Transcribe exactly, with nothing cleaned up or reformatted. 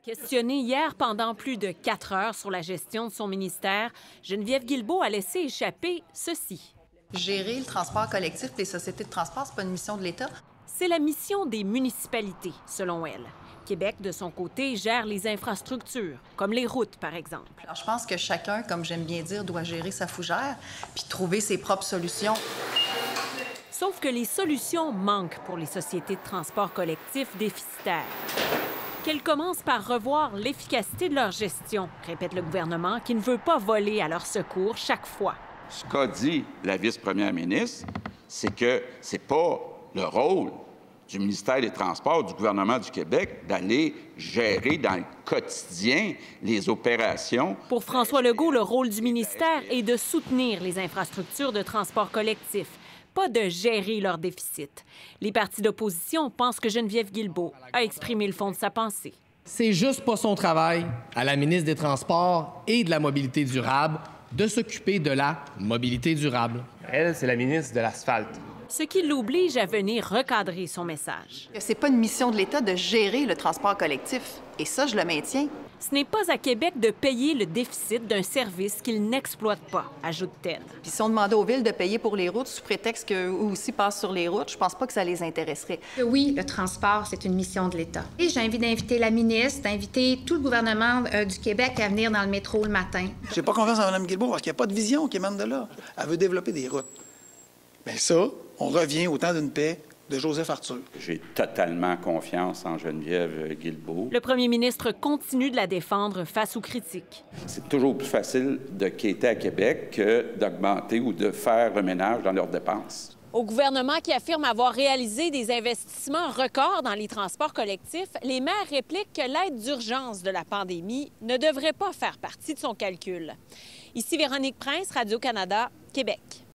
Questionnée hier pendant plus de quatre heures sur la gestion de son ministère, Geneviève Guilbeault a laissé échapper ceci. Gérer le transport collectif des sociétés de transport, c'est pas une mission de l'État. C'est la mission des municipalités, selon elle. Québec, de son côté, gère les infrastructures, comme les routes, par exemple. Alors, je pense que chacun, comme j'aime bien dire, doit gérer sa fougère puis trouver ses propres solutions. Sauf que les solutions manquent pour les sociétés de transport collectif déficitaires. Qu'elles commencent par revoir l'efficacité de leur gestion, répète le gouvernement, qui ne veut pas voler à leur secours chaque fois. Ce qu'a dit la vice-première ministre, c'est que c'est pas le rôle du ministère des Transports, du gouvernement du Québec, d'aller gérer dans le quotidien les opérations. Pour François Legault, le rôle du ministère est de soutenir les infrastructures de transport collectif, pas de gérer leur déficit. Les partis d'opposition pensent que Geneviève Guilbeault a exprimé le fond de sa pensée. C'est juste pas son travail, à la ministre des Transports et de la Mobilité durable, de s'occuper de la mobilité durable. Elle, c'est la ministre de l'asphalte. Ce qui l'oblige à venir recadrer son message. C'est pas une mission de l'État de gérer le transport collectif. Et ça, je le maintiens. Ce n'est pas à Québec de payer le déficit d'un service qu'il n'exploite pas, ajoute-t-elle. Puis si on demandait aux villes de payer pour les routes sous prétexte qu'eux aussi passent sur les routes, je pense pas que ça les intéresserait. Oui, le transport, c'est une mission de l'État. Et j'ai envie d'inviter la ministre, d'inviter tout le gouvernement euh, du Québec à venir dans le métro le matin. J'ai pas confiance en Mme Guilbeault parce qu'il n'y a pas de vision qui émane de là. Elle veut développer des routes. Bien ça, on revient au temps d'une paix de Joseph Arthur. J'ai totalement confiance en Geneviève Guilbeault. Le premier ministre continue de la défendre face aux critiques. C'est toujours plus facile de quêter à Québec que d'augmenter ou de faire le ménage dans leurs dépenses. Au gouvernement qui affirme avoir réalisé des investissements records dans les transports collectifs, les maires répliquent que l'aide d'urgence de la pandémie ne devrait pas faire partie de son calcul. Ici Véronique Prince, Radio-Canada, Québec.